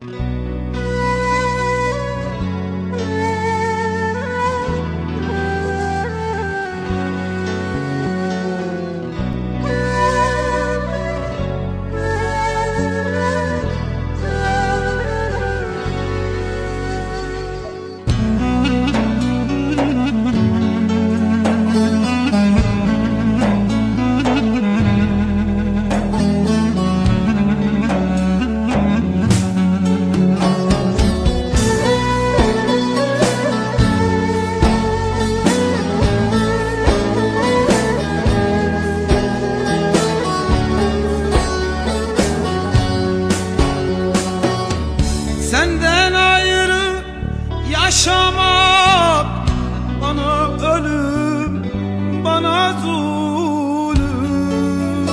Senden ayrı yaşamak bana ölüm, bana zulüm.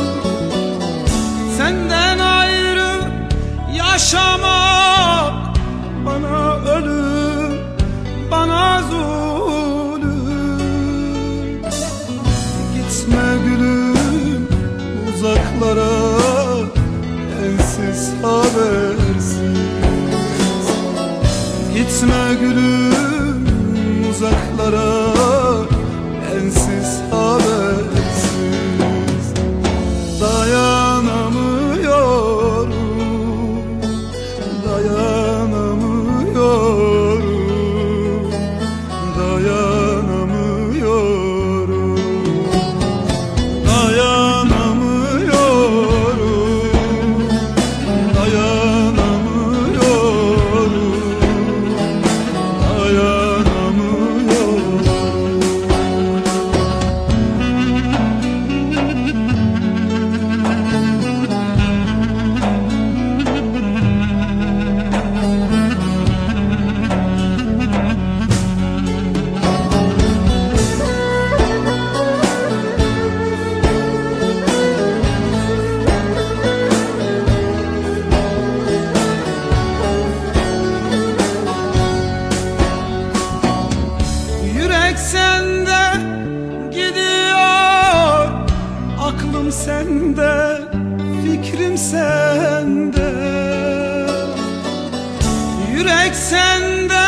Senden ayrı yaşamak bana ölüm, bana zulüm. Gitme gülüm uzaklara, ensiz habersiz. Gitme gülüm uzaklara, ensiz habersiz. Dayanamıyorum, dayanamıyorum, dayanamıyorum, dayanamıyorum, dayanamıyorum. Yürek sende gidiyor, aklım sende, fikrim sende. Yürek sende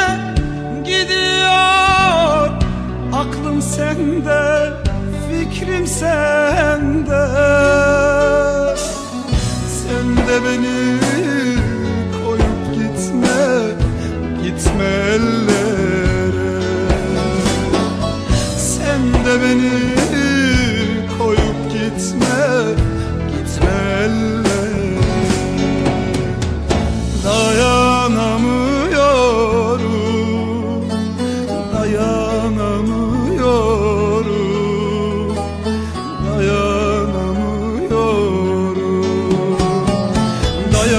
gidiyor, aklım sende, fikrim sende. Sen de beni koyup gitme, gitme ellere. Sen de beni koyup gitme, gitme ellere. Dayanamıyorum, dayanamıyorum, dayanamıyorum, dayanamıyorum.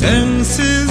Sensiz